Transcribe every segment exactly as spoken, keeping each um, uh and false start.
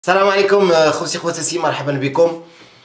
السلام عليكم خوتي خواتاتي، مرحبا بكم.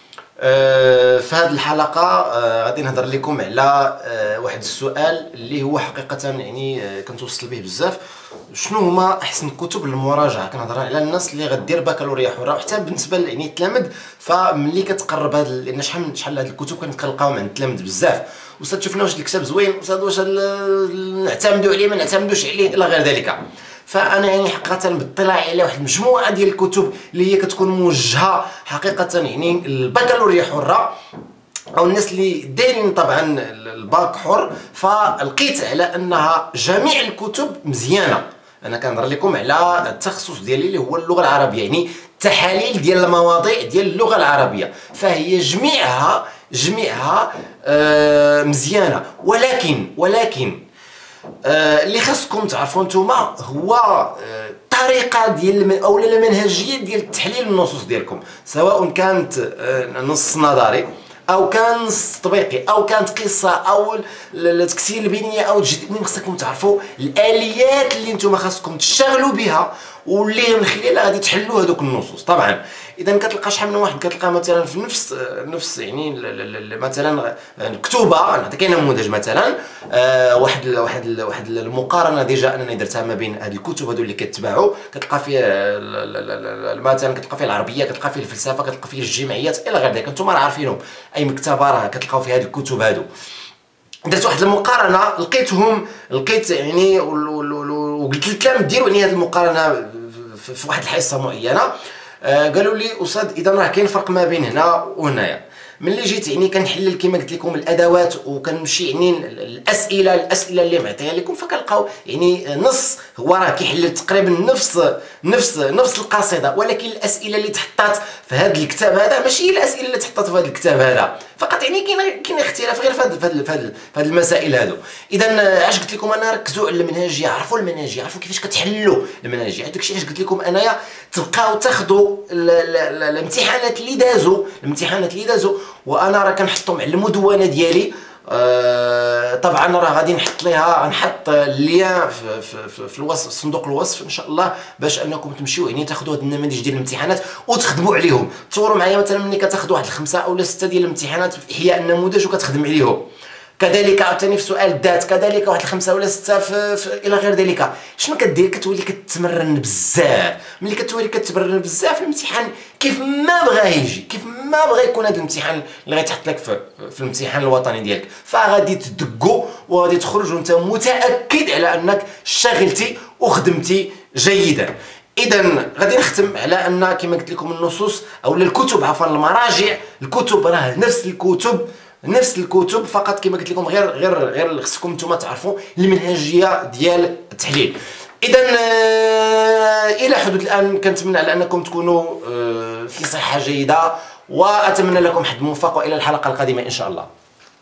أه في هذه الحلقه أه غادي نهضر لكم على أه واحد السؤال اللي هو حقيقه يعني أه كنتوصل به بزاف. شنو هما احسن كتب للمراجعه؟ كنهضر على الناس اللي غدير بكالوريا حره، وحتى بالنسبه يعني التلاميذ. فملي كتقرب هذا، لان شحال شحال هاد الكتب كنلقاوهم عند التلاميذ بزاف. استاذ شفنا واش الكتاب زوين، استاذ واش نعتمدوا عليه ما نعتمدوش عليه الى غير ذلك. فانا يعني حقيقه باطلاعي على واحد المجموعه ديال الكتب اللي هي كتكون موجهه حقيقه يعني البكالوريا حره، او الناس اللي دايرين طبعا الباك حر. فلقيت على انها جميع الكتب مزيانه. انا كنهضر لكم على التخصص ديالي اللي هو اللغه العربيه، يعني التحاليل ديال المواضيع ديال اللغه العربيه، فهي جميعها جميعها آه مزيانه. ولكن ولكن آه اللي خاصكم تعرفوا نتوما هو آه الطريقه ديال او المنهجيه ديال تحليل النصوص ديالكم، سواء كانت آه نص نظري او كان نص تطبيقي او كانت قصه او التكسير البنيه او الجديد. من خصكم تعرفوا الاليات اللي نتوما خاصكم تشتغلوا بها واللي من خلالها غادي تحلوا هذوك النصوص. طبعا اذا كتلقى شحال من واحد كتلقى مثلا في نفس نفس يعني مثلا مكتوبه. نعطيك نموذج مثلا آه واحد واحد واحد المقارنه ديجا انني درتها ما بين هاد الكتب هادو اللي كتباعوا. كتلقى فيه مثلا كتلقى فيه العربيه، كتلقى فيه الفلسفه، كتلقى فيه الجمعيات الى غير ذلك. انتم راه عارفينهم، اي مكتبه راه كتلقاو في هاد الكتب هادو. درت واحد المقارنه لقيتهم لقيت يعني وقلت للتلاميذ ديروا يعني هذه المقارنه في واحد الحصه معينه. آه قالوا لي استاذ اذا راه كاين فرق ما بين هنا وهنايا. ملي جيت يعني كنحلل كما قلت لكم الادوات وكنمشي يعني الاسئله الاسئله اللي معطيها لكم، فكنلقاو يعني نص هو راه كيحلل تقريبا نفس نفس نفس القصيده، ولكن الاسئله اللي تحطات في هذا الكتاب هذا ماشي هي الاسئله اللي تحطات في هذا الكتاب هذا فقط. يعني كاين كاين اختلاف غير في هذه في هذه في هذه المسائل هذو. اذا علاش قلت لكم انا ركزوا على المنهجيه، عرفوا المنهجيه، عرفوا كيفاش كتحلوا المنهجيه. هذاك الشيء علاش قلت لكم انايا تبقاو تاخذوا الامتحانات اللي دازوا الامتحانات اللي دازوا وانا راه كنحطهم على المدونه ديالي. أه طبعا راه غادي نحط ليها غنحط اللين في, في, في, في الوصف، صندوق الوصف ان شاء الله، باش انكم تمشيو يعني تاخذوا هاد النماذج ديال الامتحانات وتخدموا عليهم. تصوروا معايا مثلا ملي كتاخذ واحد الخمسه او سته ديال الامتحانات في احياء النموذج وكتخدم عليهم، كذلك عاوتاني في سؤال الذات، كذلك واحد الخمسه ولا سته في, في الى غير ذلك. شنو كدير؟ كتولي كتمرن بزاف. ملي كتولي كتمرن بزاف الامتحان كيف ما بغا يجي، كيف ما بغا يكون هذا الامتحان اللي غيتحط لك في, في الامتحان الوطني ديالك، فغادي تدقو وغادي تخرج وانت متاكد على انك اشتغلتي وخدمتي جيدا. اذا غادي نختم على ان كما قلت لكم النصوص او الكتب عفوا المراجع، الكتب راه نفس الكتب نفس الكتب فقط كما قلت لكم غير غير غير خصكم نتوما تعرفوا المنهجيه ديال التحليل. اذا الى حدود الان كنتمنى على انكم تكونوا في صحه جيده، واتمنى لكم حظ موفق والى الحلقه القادمه ان شاء الله.